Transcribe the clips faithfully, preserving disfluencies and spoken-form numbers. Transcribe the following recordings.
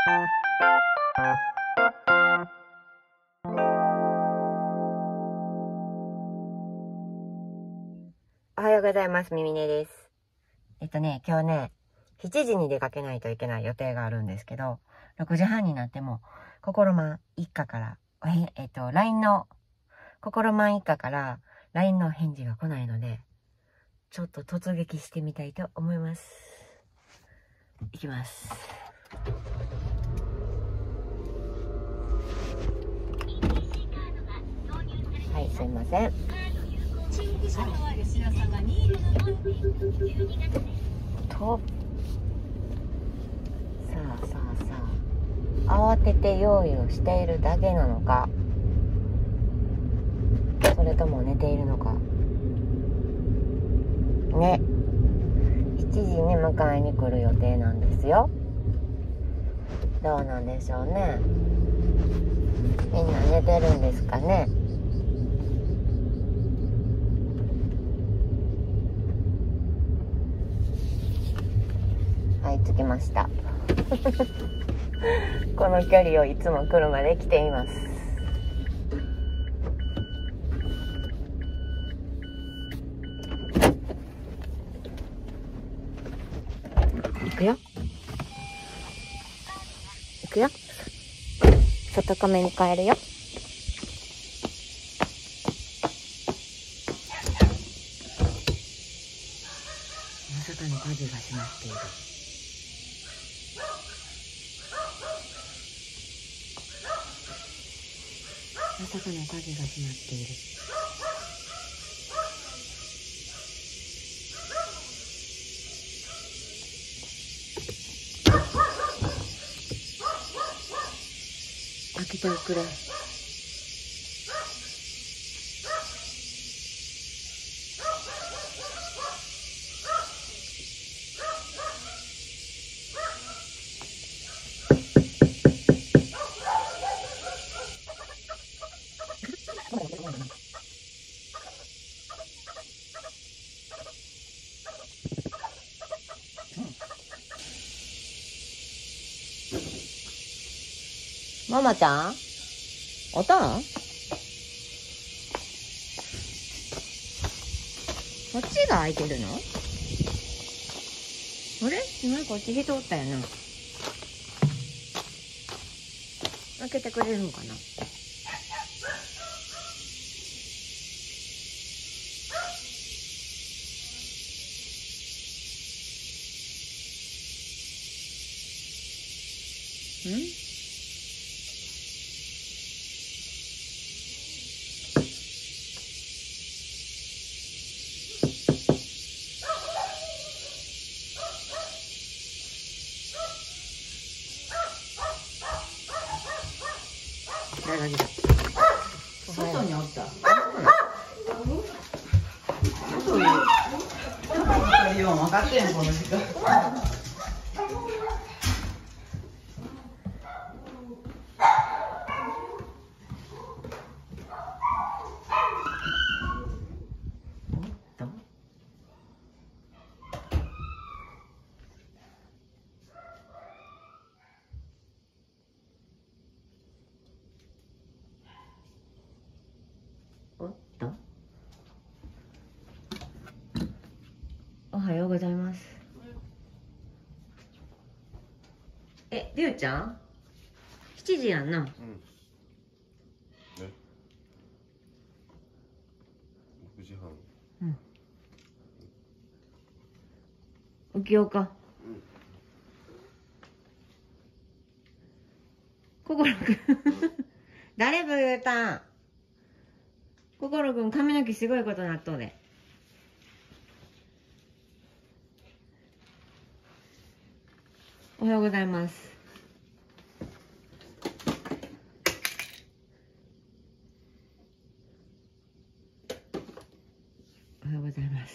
おはようございます。みみねです。えっとね、今日ね、しちじに出かけないといけない予定があるんですけど、ろくじはんになっても、心満一家から、え、えっと、ライン の、心満一家から ライン の返事が来ないので、ちょっと突撃してみたいと思います。いきます。はい、すいません。と、さあさあさあ、慌てて用意をしているだけなのか、それとも寝ているのかね。しちじに迎えに来る予定なんですよ。どうなんでしょうね。みんな寝てるんですかね。はい、着きましたこの距離をいつも車で来ています。行くよ行くよ、外コメに帰るよ。まさかの鍵が閉まっている。まさかの鍵が閉まっている。開けておくれ。ママちゃん、おとん、こっちが開いてるの？あれ？今こっち人おったよな。開けてくれるのかな？ん？誰が来た？ 外におった。外に。分かってんこの時間。 おっと、おはようございます。え、りゅうちゃんしちじやんな。うん。え、ろくじはん。うん、起きようか。うん、心くん誰ブータン、心くん髪の毛すごいことなっとうで。おはようございます。おはようございます。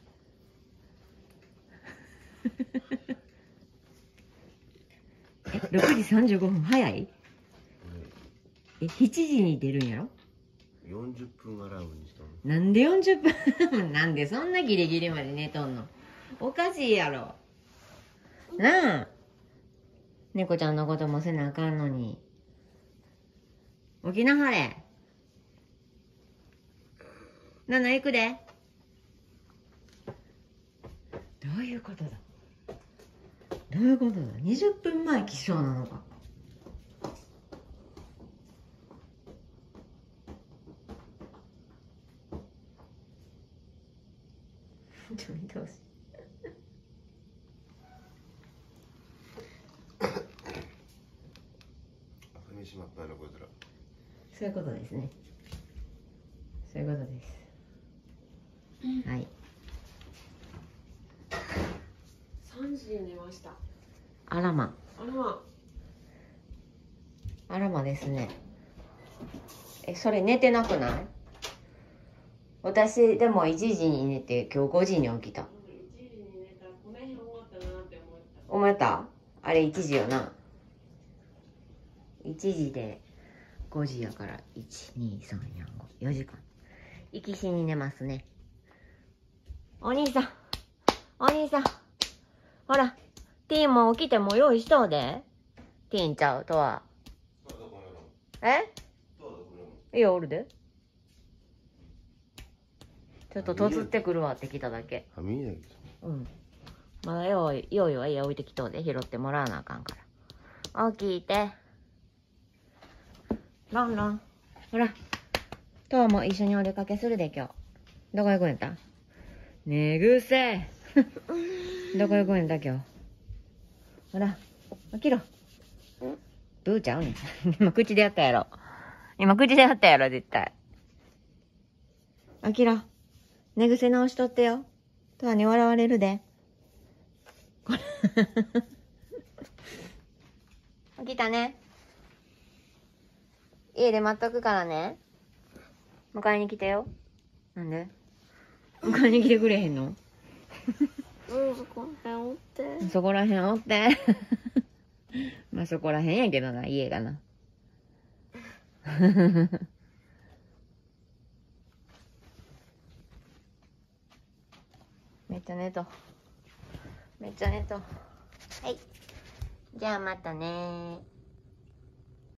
え、ろくじさんじゅうごふん早い？え、しちじに出るんやろ？ よんじゅっぷんアラウンドにしたの。 なんでよんじゅっぷんなんでそんなギリギリまで寝とんの？おかしいやろなあ。 猫ちゃんのこともせなあかんのに。起きなはれ。なな行くで。どういうことだ。どういうことだ。にじゅっぷんまえ起床なのか。ちょ見てほしい。 踏みしまったのこいつら。 そういうことですね。そういうことです。はい。 三時に寝ました。 あらま。 あらま。 あらまですね。え、それ寝てなくない？私でもいちじに寝て今日ごじに起きた。 いちじに寝たらこの辺終わったなって思った。 思ったあれいちじよな。いちじでごじやからいちにさんよんごよじかん行きしに寝ますね。お兄さんお兄さんほらティーンも起きても用意しとうで。ティーンちゃうとはえいいよおるで。ちょっととつってくるわってきただけ。 あ、見えないけど。 うん。まだ用意、用意は家置いてきとうで、拾ってもらわなあかんから。起きて。ロンロン。ほら。とわも一緒にお出かけするで、今日。どこ行くんやった寝癖。どこ行くんやった今日。ほら。起きろ。ブーちゃうねん。今口でやったやろ。今口でやったやろ、絶対。起きろ。寝癖直しとってよ。とわに笑われるで。起きたね。家で待っとくからね。迎えに来てよ。なんで迎えに来てくれへんの？ うん、そこら辺おって。 そこらへんおって。まあそこらへんやけどな、家がな。めっちゃ寝と。めっちゃ寝と。はい。じゃあまたねー。